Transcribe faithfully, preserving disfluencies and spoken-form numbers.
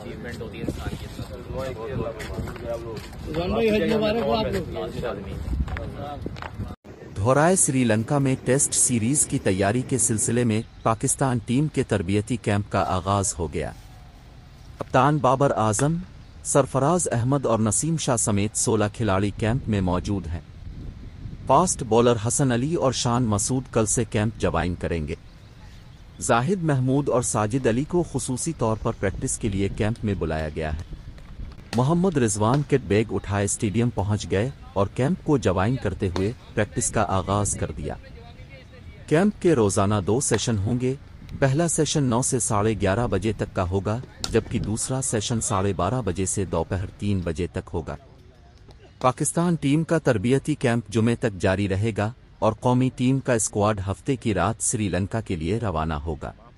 Achievement ہوتی ہے انسان کی. دھورائی سری لنکا میں ٹیسٹ سیریز کی تیاری کے سلسلے میں پاکستان ٹیم کے تربیتی کیمپ کا آغاز ہو گیا. کپتان بابر اعظم، سرفراز احمد اور نسیم شاہ سمیت سولہ کھلاڑی کیمپ میں موجود ہیں. فاسٹ بولر حسن علی اور شان مسعود کل سے کیمپ جوائن کریں گے. زاہد محمود اور ساجد علی کو خصوصی طور پر پریکٹس کے لیے کیمپ میں بلایا گیا ہے. محمد رضوان کٹ بیگ اٹھائے اسٹیڈیم پہنچ گئے اور کیمپ کو جوائن کرتے ہوئے پریکٹس کا آغاز کر دیا. کیمپ کے روزانہ دو سیشن ہوں گے. پہلا سیشن نو سے ساڑھے گیارہ بجے تک کا ہوگا، جبکہ دوسرا سیشن ساڑھے بارہ بجے سے دوپہر تین بجے تک ہوگا. پاکستان ٹیم کا تربیتی کیمپ جمعے تک جاری رہے گا اور قومی ٹیم کا اسکواڈ ہفتے کی رات سری لنکا کے لیے روانہ ہوگا.